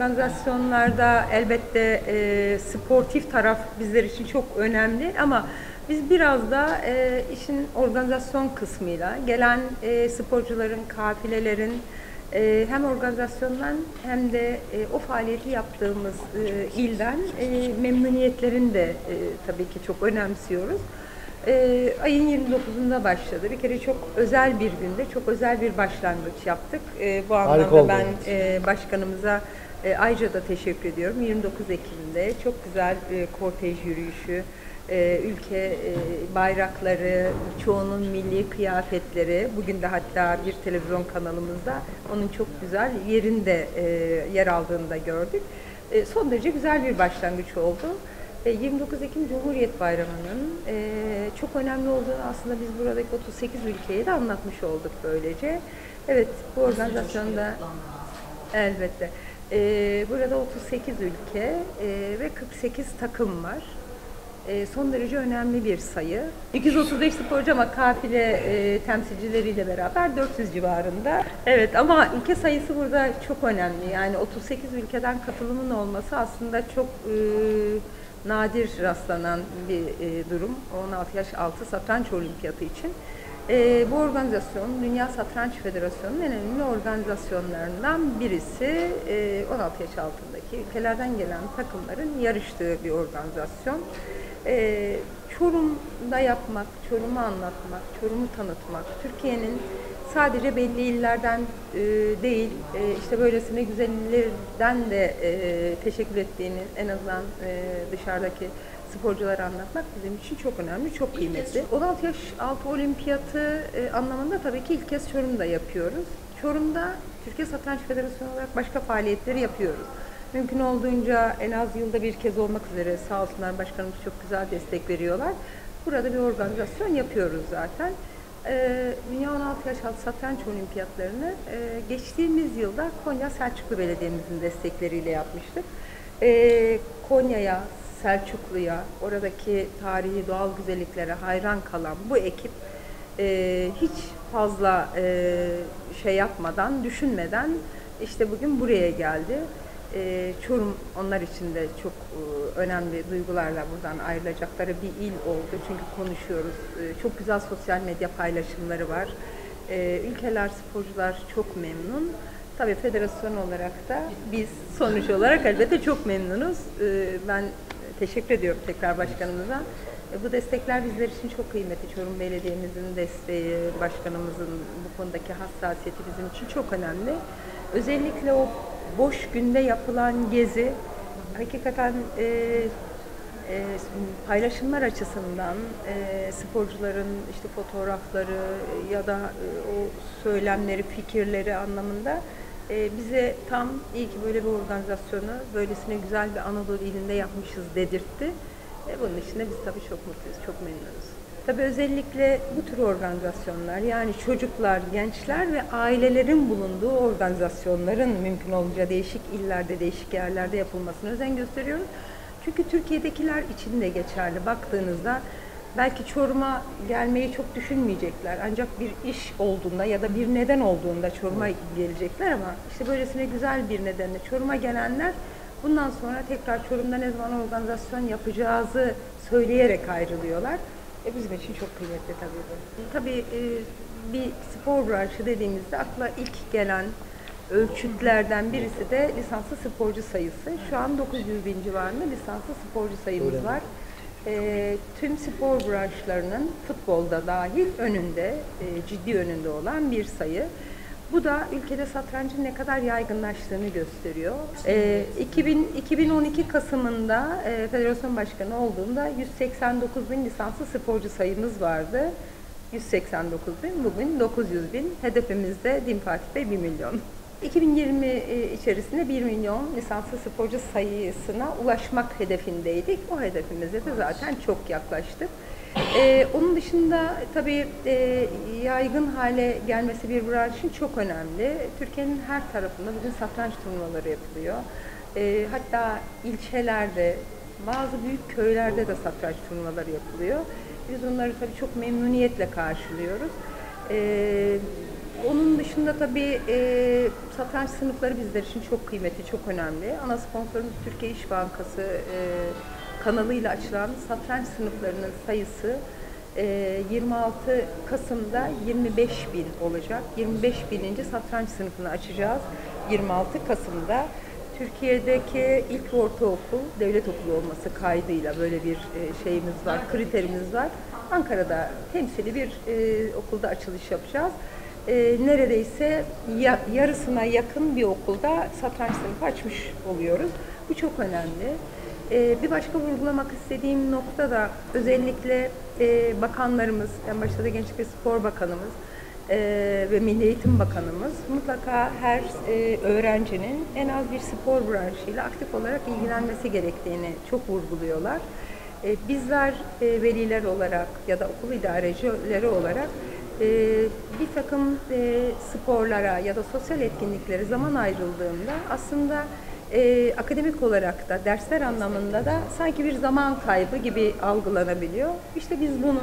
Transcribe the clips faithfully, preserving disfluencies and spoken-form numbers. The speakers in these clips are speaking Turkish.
organizasyonlarda elbette e, sportif taraf bizler için çok önemli ama biz biraz da e, işin organizasyon kısmıyla gelen e, sporcuların, kafilelerin e, hem organizasyondan hem de e, o faaliyeti yaptığımız e, ilden e, memnuniyetlerini de e, tabii ki çok önemsiyoruz. E, ayın yirmi dokuzunda başladı. Bir kere çok özel bir günde, çok özel bir başlangıç yaptık. E, bu anlamda ben e, başkanımıza e, ayrıca da teşekkür ediyorum. yirmi dokuz Ekim'de çok güzel e, kortej yürüyüşü, e, ülke e, bayrakları, çoğunun milli kıyafetleri, bugün de hatta bir televizyon kanalımızda onun çok güzel yerinde e, yer aldığını da gördük. E, son derece güzel bir başlangıç oldu. yirmi dokuz Ekim Cumhuriyet Bayramı'nın e, çok önemli olduğunu aslında biz buradaki otuz sekiz ülkeye de anlatmış olduk böylece. Evet, bu organizasyonda elbette. E, burada otuz sekiz ülke e, ve kırk sekiz takım var. E, son derece önemli bir sayı. iki yüz otuz beş sporcu ama kafile e, temsilcileriyle beraber dört yüz civarında. Evet ama ülke sayısı burada çok önemli. Yani otuz sekiz ülkeden katılımın olması aslında çok e, nadir rastlanan bir e, durum. on altı yaş altı satranç olimpiyatı için. E, bu organizasyon Dünya Satranç Federasyonu'nun en önemli organizasyonlarından birisi. E, on altı yaş altındaki ülkelerden gelen takımların yarıştığı bir organizasyon. E, Çorum'da yapmak, Çorum'u anlatmak, Çorum'u tanıtmak, Türkiye'nin sadece belli illerden e, değil, e, işte böylesine güzel illerden de e, teşekkür ettiğini en azından e, dışarıdaki sporculara anlatmak bizim için çok önemli, çok kıymetli. on altı yaş altı olimpiyatı e, anlamında tabii ki ilk kez Çorum'da yapıyoruz. Çorum'da Türkiye Satranç Federasyonu olarak başka faaliyetleri yapıyoruz. Mümkün olduğunca en az yılda bir kez olmak üzere sağ olsunlar başkanımız çok güzel destek veriyorlar. Burada bir organizasyon yapıyoruz zaten. Ee, Dünya on altı yaş altı satranç olimpiyatlarını e, geçtiğimiz yılda Konya Selçuklu Belediye'mizin destekleriyle yapmıştık. Ee, Konya'ya, Selçuklu'ya, oradaki tarihi doğal güzelliklere hayran kalan bu ekip e, hiç fazla e, şey yapmadan, düşünmeden işte bugün buraya geldi. E, Çorum onlar için de çok e, önemli duygularla buradan ayrılacakları bir il oldu. Çünkü konuşuyoruz. E, çok güzel sosyal medya paylaşımları var. E, ülkeler, sporcular çok memnun. Tabii federasyon olarak da biz sonuç olarak elbette çok memnunuz. E, ben teşekkür ediyorum tekrar başkanımıza. E, bu destekler bizler için çok kıymetli. Çorum Belediye'mizin desteği, başkanımızın bu konudaki hassasiyeti bizim için çok önemli. Özellikle o boş günde yapılan gezi hakikaten e, e, paylaşımlar açısından e, sporcuların işte fotoğrafları ya da e, o söylemleri, fikirleri anlamında e, bize tam iyi ki böyle bir organizasyonu böylesine güzel bir Anadolu ilinde yapmışız dedirtti. E, bunun için de biz tabii çok mutluyuz, çok memnunuz. Tabii özellikle bu tür organizasyonlar yani çocuklar, gençler ve ailelerin bulunduğu organizasyonların mümkün olunca değişik illerde, değişik yerlerde yapılmasına özen gösteriyoruz. Çünkü Türkiye'dekiler için de geçerli. Baktığınızda belki Çorum'a gelmeyi çok düşünmeyecekler. Ancak bir iş olduğunda ya da bir neden olduğunda Çorum'a gelecekler ama işte böylesine güzel bir nedenle Çorum'a gelenler bundan sonra tekrar Çorum'da ne zaman organizasyon yapacağızı söyleyerek ayrılıyorlar. E bizim için çok kıymetli tabii bu. Tabii e, bir spor branşı dediğimizde akla ilk gelen ölçütlerden birisi de lisanslı sporcu sayısı. Şu an dokuz yüz bin civarında lisanslı sporcu sayımız Öyle var. E, tüm spor branşlarının futbolda dahil önünde, e, ciddi önünde olan bir sayı. Bu da ülkede satrancın ne kadar yaygınlaştığını gösteriyor. E, iki bin, iki bin on iki Kasım'ında e, federasyon başkanı olduğumda yüz seksen dokuz bin lisanslı sporcu sayımız vardı. yüz seksen dokuz bin, bugün dokuz yüz bin. Hedefimiz de Din Fatih Bey bir milyon. iki bin yirmi içerisinde bir milyon lisanslı sporcu sayısına ulaşmak hedefindeydik. O hedefimize de zaten çok yaklaştık. Ee, onun dışında tabii e, yaygın hale gelmesi bir branş için çok önemli. Türkiye'nin her tarafında bugün satranç turnuvaları yapılıyor. Ee, hatta ilçelerde, bazı büyük köylerde de satranç turnuvaları yapılıyor. Biz onları tabii çok memnuniyetle karşılıyoruz. Ee, Onun dışında tabii e, satranç sınıfları bizler için çok kıymetli, çok önemli. Ana sponsorumuz Türkiye İş Bankası e, kanalıyla açılan satranç sınıflarının sayısı e, yirmi altı Kasım'da yirmi beş bin olacak. yirmi beş bininci satranç sınıfını açacağız yirmi altı Kasım'da. Türkiye'deki ilk ortaokul devlet okulu olması kaydıyla böyle bir e, şeyimiz var, kriterimiz var. Ankara'da temsili bir e, okulda açılış yapacağız. E, neredeyse ya, yarısına yakın bir okulda satranç sınıfı açmış oluyoruz. Bu çok önemli. E, bir başka vurgulamak istediğim nokta da özellikle e, bakanlarımız, en başta da Gençlik ve Spor Bakanımız e, ve Milli Eğitim Bakanımız mutlaka her e, öğrencinin en az bir spor branşıyla aktif olarak ilgilenmesi gerektiğini çok vurguluyorlar. E, bizler e, veliler olarak ya da okul idarecileri olarak e, bir takım e, sporlara ya da sosyal etkinliklere zaman ayrıldığında aslında e, akademik olarak da dersler anlamında da sanki bir zaman kaybı gibi algılanabiliyor. İşte biz bunu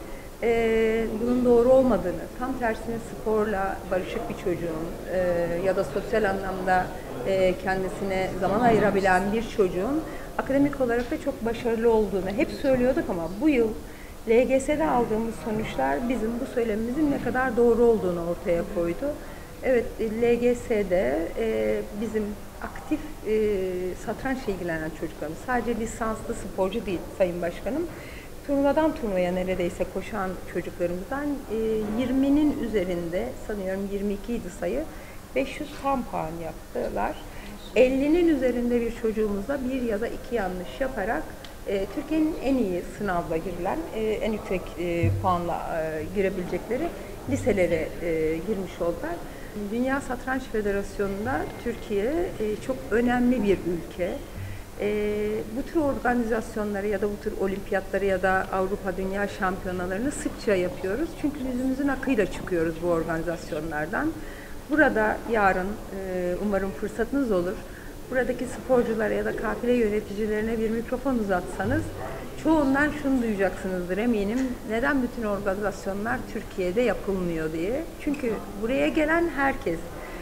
e, bunun doğru olmadığını, tam tersine sporla barışık bir çocuğun e, ya da sosyal anlamda e, kendisine zaman ayırabilen bir çocuğun akademik olarak da çok başarılı olduğunu hep söylüyorduk ama bu yıl L G S'de aldığımız sonuçlar bizim bu söylemimizin ne kadar doğru olduğunu ortaya koydu. Evet, L G S'de e, bizim aktif e, satrançla ilgilenen çocuklarımız, sadece lisanslı sporcu değil Sayın Başkanım, turnuvadan turnuvaya neredeyse koşan çocuklarımızdan e, yirminin üzerinde, sanıyorum yirmi iki idi sayı, beş yüz tam puan yaptılar. ellinin üzerinde bir çocuğumuzla bir ya da iki yanlış yaparak e, Türkiye'nin en iyi sınavla girilen, e, en yüksek e, puanla e, girebilecekleri liselere e, girmiş oldular. Dünya Satranç Federasyonu'nda Türkiye e, çok önemli bir ülke. E, bu tür organizasyonları ya da bu tür olimpiyatları ya da Avrupa Dünya Şampiyonalarını sıkça yapıyoruz. Çünkü yüzümüzün akıyla çıkıyoruz bu organizasyonlardan. Burada yarın e, umarım fırsatınız olur. Buradaki sporculara ya da kafile yöneticilerine bir mikrofon uzatsanız çoğundan şunu duyacaksınızdır eminim. Neden bütün organizasyonlar Türkiye'de yapılmıyor diye. Çünkü buraya gelen herkes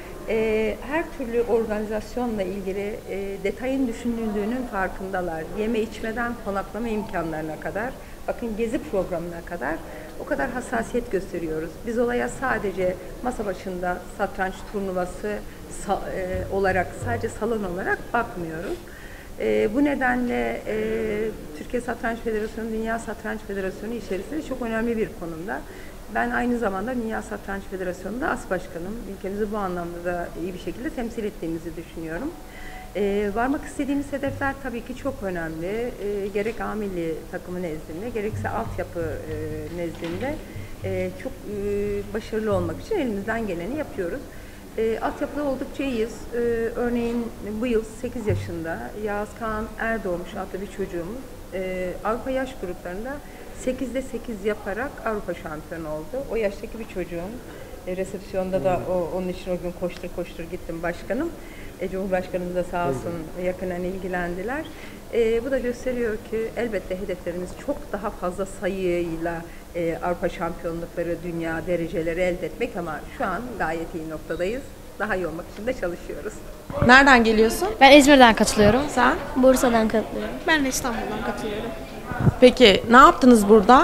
e, her türlü organizasyonla ilgili e, detayın düşünüldüğünün farkındalar. Yeme içmeden konaklama imkanlarına kadar, bakın gezi programına kadar o kadar hassasiyet gösteriyoruz. Biz olaya sadece masa başında satranç turnuvası sa e, olarak, sadece salon olarak bakmıyoruz. E, bu nedenle e, Türkiye Satranç Federasyonu, Dünya Satranç Federasyonu içerisinde çok önemli bir konumda. Ben aynı zamanda Dünya Satranç Federasyonu'nda as başkanım. Ülkemizi bu anlamda da iyi bir şekilde temsil ettiğimizi düşünüyorum. Ee, varmak istediğimiz hedefler tabii ki çok önemli. Ee, gerek A milli takımı nezdinde, gerekse altyapı e, nezdinde e, çok e, başarılı olmak için elimizden geleni yapıyoruz. E, altyapıda oldukça iyiyiz. E, örneğin bu yıl sekiz yaşında Yağız Kaan Erdoğmuş adlı bir çocuğumuz e, Avrupa yaş gruplarında sekizde sekiz yaparak Avrupa şampiyonu oldu. O yaştaki bir çocuğun e, resepsiyonda da o, onun için o gün koştur koştur gittim başkanım. E, Cumhurbaşkanımız da sağ olsun yakından ilgilendiler. E, bu da gösteriyor ki elbette hedeflerimiz çok daha fazla sayıyla e, Avrupa şampiyonlukları, dünya dereceleri elde etmek ama şu an gayet iyi noktadayız. Daha iyi olmak için de çalışıyoruz. Nereden geliyorsun? Ben İzmir'den katılıyorum. Sen? Bursa'dan katılıyorum. Ben de İstanbul'dan katılıyorum. Peki ne yaptınız burada?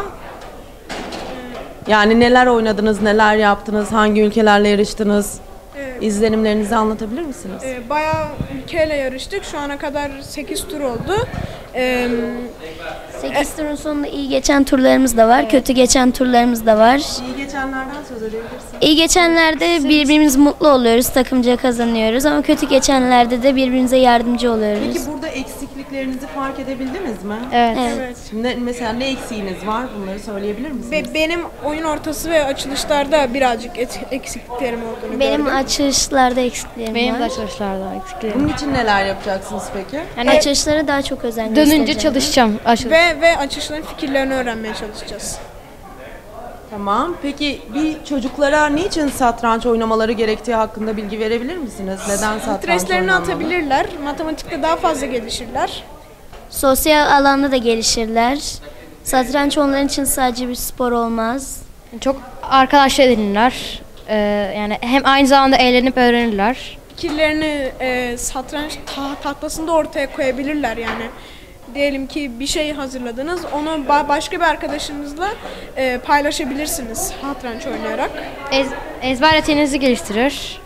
Yani neler oynadınız, neler yaptınız, hangi ülkelerle yarıştınız? Ee, İzlenimlerinizi anlatabilir misiniz? e, bayağı ülkeyle yarıştık. Şu ana kadar sekiz tur oldu. Ee, sekiz turun sonunda iyi geçen turlarımız da var, kötü geçen turlarımız da var. İyi geçenlerden söz edebilirsin. İyi geçenlerde birbirimiz mutlu oluyoruz, takımca kazanıyoruz ama kötü geçenlerde de birbirimize yardımcı oluyoruz. Peki burada eksikliklerinizi fark edebildiniz mi? Evet. Evet. evet. Şimdi mesela ne eksiğiniz var? Bunları söyleyebilir misiniz? Be- benim oyun ortası ve açılışlarda birazcık et- eksikliklerim olduğunu Benim gördüm. açılışlarda eksiklerim Benim de var. açılışlarda eksiklerim. Bunun için neler yapacaksınız peki? Yani Açılışlara daha çok özen dönünce göstereceğim. çalışacağım. Açılış. Ve ve açılışların fikirlerini öğrenmeye çalışacağız. Tamam. Peki bir çocuklara niçin satranç oynamaları gerektiği hakkında bilgi verebilir misiniz? Neden satranç Streslerini oynanmalı? atabilirler, matematikte daha fazla gelişirler. Sosyal alanda da gelişirler. Satranç onların için sadece bir spor olmaz. Çok arkadaşlar edinirler. Ee, yani hem aynı zamanda eğlenip öğrenirler. Fikirlerini e, satranç ta- tahtasında ortaya koyabilirler yani. Diyelim ki bir şey hazırladınız, onu ba- başka bir arkadaşınızla e, paylaşabilirsiniz satranç oynayarak. Ez, ezber yeteneğinizi geliştirir.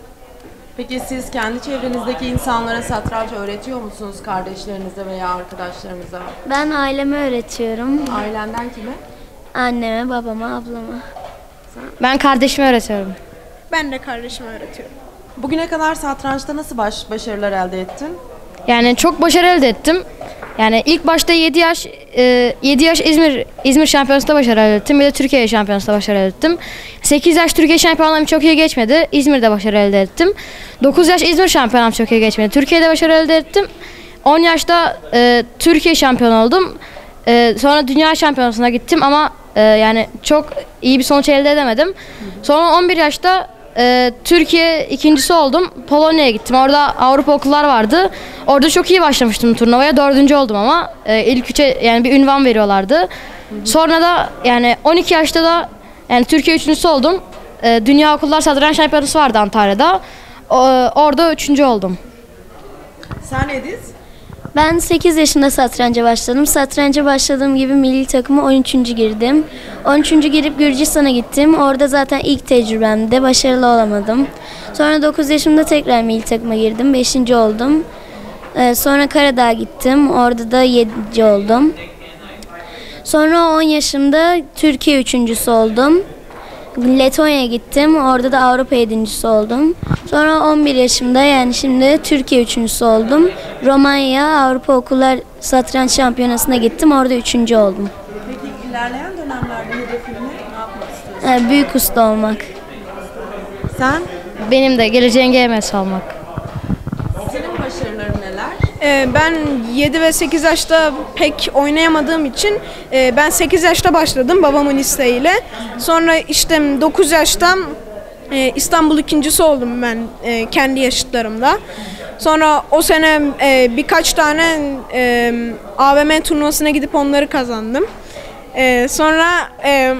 Peki siz kendi çevrenizdeki insanlara satranç öğretiyor musunuz, kardeşlerinize veya arkadaşlarınıza? Ben aileme öğretiyorum. Ailenden kime? Anneme, babama, ablama. Ben kardeşime öğretiyorum. Ben de kardeşime öğretiyorum. Bugüne kadar satrançta nasıl baş, başarılar elde ettin? Yani çok başarı elde ettim. Yani ilk başta yedi yaş e, yedi yaş İzmir İzmir Şampiyonası'nda başarı elde ettim. Bir de Türkiye Şampiyonası'nda başarı elde ettim. sekiz yaş Türkiye Şampiyonluğum çok iyi geçmedi. İzmir'de başarı elde ettim. dokuz yaş İzmir Şampiyonluğum çok iyi geçmedi. Türkiye'de başarı elde ettim. on yaşta e, Türkiye şampiyon oldum. E, sonra Dünya Şampiyonası'na gittim ama e, yani çok iyi bir sonuç elde edemedim. Sonra on bir yaşta e, Türkiye ikincisi oldum. Polonya'ya gittim. Orada Avrupa okullar vardı. Orada çok iyi başlamıştım turnuvaya. Dördüncü oldum ama e, ilk üçe yani bir ünvan veriyorlardı. Sonra da yani on iki yaşta da yani Türkiye üçüncüsü oldum. E, Dünya Okullar Satranç Şampiyonası vardı Antalya'da. O, orada üçüncü oldum. Sen Ediz? Ben sekiz yaşında satranca başladım. Satranca başladığım gibi milli takıma on üçüncü girdim. on üçüncü girip Gürcistan'a gittim. Orada zaten ilk tecrübemde başarılı olamadım. Sonra dokuz yaşımda tekrar milli takıma girdim. beşinci oldum. Ee, sonra Karadağ'a gittim. Orada da yedinci oldum. Sonra on yaşımda Türkiye üçüncüsü oldum. Letonya'ya gittim. Orada da Avrupa yedincisi oldum. Sonra on bir yaşımda yani şimdi Türkiye üçüncüsü oldum. Romanya Avrupa Okullar Satranç Şampiyonası'na gittim. Orada üçüncü oldum. Peki ilerleyen dönemlerde hedefin ne? Ne yapmak istiyorsun? Ee, büyük usta olmak. Sen? Benim de geleceğin G M S olmak. Senin başarıların neler? E, ben yedi ve sekiz yaşta pek oynayamadığım için e, ben sekiz yaşta başladım babamın isteğiyle. Sonra işte dokuz yaşta e, İstanbul ikincisi oldum ben e, kendi yaşıtlarımda. Sonra o sene e, birkaç tane e, A V M turnuvasına gidip onları kazandım. E, sonra e,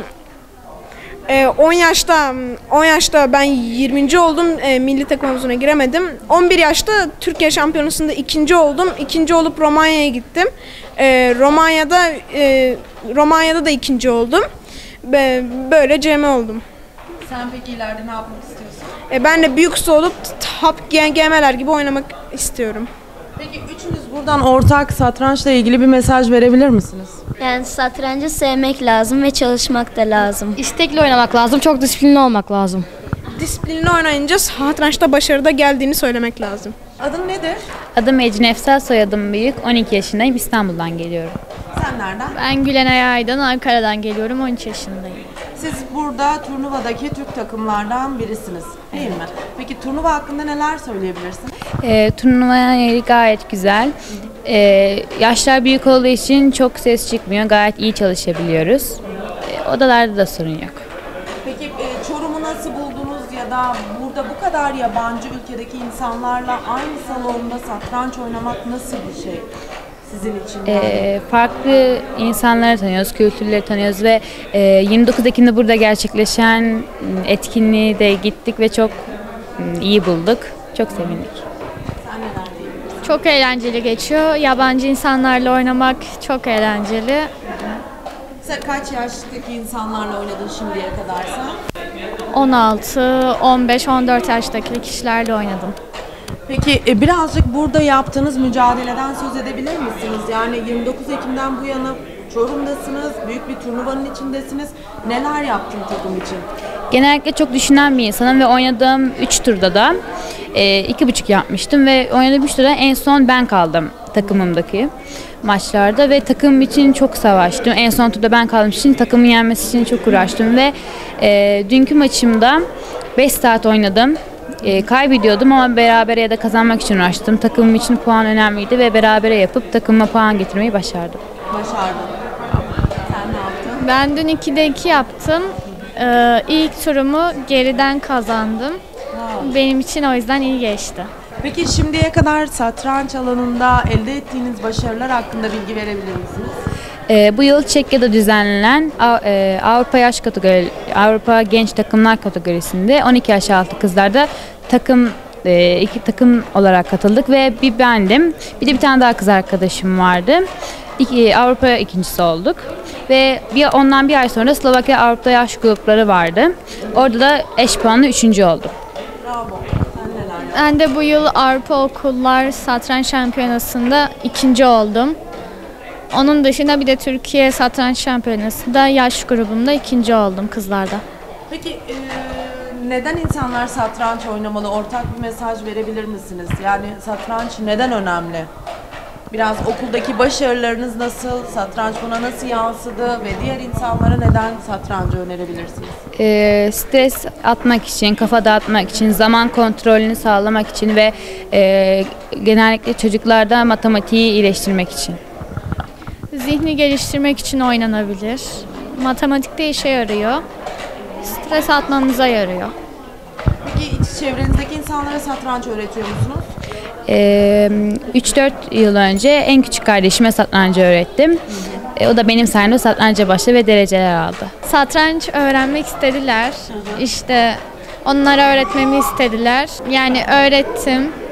e, on yaşta on yaşta ben yirminci oldum. E, milli takım havuzuna giremedim. on bir yaşta Türkiye Şampiyonası'nda ikinci oldum. İkinci olup Romanya'ya gittim. E, Romanya'da e, Romanya'da da ikinci oldum. Be, böyle C M oldum. Sen peki ileride ne yapmak istiyorsun? E, ben de büyük usta olup top G M'ler gibi oynamak istiyorum. Peki üçünüz buradan ortak satrançla ilgili bir mesaj verebilir misiniz? Yani satrancı sevmek lazım ve çalışmak da lazım. İstekli oynamak lazım. Çok disiplinli olmak lazım. Disiplinli oynayınca satrançta başarıda geldiğini söylemek lazım. Adın nedir? Adım Ecin Efsal, soyadım Büyük. on iki yaşındayım, İstanbul'dan geliyorum. Sen nereden? Ben Gülenay Aydan, Ankara'dan geliyorum, on üç yaşındayım. Siz burada turnuvadaki Türk takımlardan birisiniz değil mi? Peki turnuva hakkında neler söyleyebilirsiniz? Ee, turnuva yeri gayet güzel. Ee, yaşlar büyük olduğu için çok ses çıkmıyor, gayet iyi çalışabiliyoruz. Ee, odalarda da sorun yok. Peki e, Çorum'u nasıl buldunuz ya da burada bu kadar yabancı ülkedeki insanlarla aynı salonda satranç oynamak nasıl bir şey sizin için? Yani? Ee, farklı insanları tanıyoruz, kültürleri tanıyoruz ve e, yirmi dokuz Ekim'de burada gerçekleşen etkinliğe de gittik ve çok m, iyi bulduk. Çok sevindik. Sen neler diyebilirsin? Çok eğlenceli geçiyor. Yabancı insanlarla oynamak çok eğlenceli. Sen kaç yaştaki insanlarla oynadın şimdiye kadar sen? on altı, on beş, on dört yaştaki kişilerle oynadım. Peki e, birazcık burada yaptığınız mücadeleden söz edebilir misiniz? Yani yirmi dokuz Ekim'den bu yana Çorum'dasınız, büyük bir turnuvanın içindesiniz. Neler yaptın takım için? Genellikle çok düşünen bir insanım ve oynadığım üç turda da e, iki buçuk yapmıştım ve oynadığım üç turda en son ben kaldım takımımdaki maçlarda ve takımım için çok savaştım. En son turda ben kaldığım için takımın yenmesi için çok uğraştım ve e, dünkü maçımda beş saat oynadım. E, kaybediyordum ama berabere ya da kazanmak için uğraştım. Takımım için puan önemliydi ve berabere yapıp takımıma puan getirmeyi başardım. Başardın. Sen ne yaptın? Ben dün ikide iki yaptım. Ee, ilk turumu geriden kazandım. Benim için o yüzden iyi geçti. Peki şimdiye kadar satranç alanında elde ettiğiniz başarılar hakkında bilgi verebilir misiniz? Ee, bu yıl Çekya'da düzenlenen Av- e, Avrupa yaş kategori, Avrupa genç takımlar kategorisinde on iki yaş altı kızlarda takım e, iki takım olarak katıldık ve bir bendim, bir de bir tane daha kız arkadaşım vardı. İki, Avrupa ikincisi olduk ve bir ondan bir ay sonra Slovakya Avrupa yaş grupları vardı. Orada da eş puanlı üçüncü oldum. Bravo. Sen neler yaptın? Ben de bu yıl Avrupa Okullar Satranç Şampiyonası'nda ikinci oldum. Onun dışında bir de Türkiye Satranç Şampiyonası'nda yaş grubunda ikinci oldum kızlarda. Peki e, neden insanlar satranç oynamalı? Ortak bir mesaj verebilir misiniz? Yani satranç neden önemli? Biraz okuldaki başarılarınız nasıl? Satranç buna nasıl yansıdı? Ve diğer insanlara neden satrancı önerebilirsiniz? Ee, stres atmak için, kafa dağıtmak için, zaman kontrolünü sağlamak için ve e, genellikle çocuklarda matematiği iyileştirmek için. Zihni geliştirmek için oynanabilir. Matematikte işe yarıyor. Stres atmamıza yarıyor. Peki iç çevrenizdeki insanlara satranç öğretiyor musunuz? Ee, üç dört yıl önce en küçük kardeşime satrancı öğrettim. E, o da benim sayemde satranca başladı ve dereceler aldı. Satranç öğrenmek istediler. İşte onlara öğretmemi istediler. Yani öğrettim.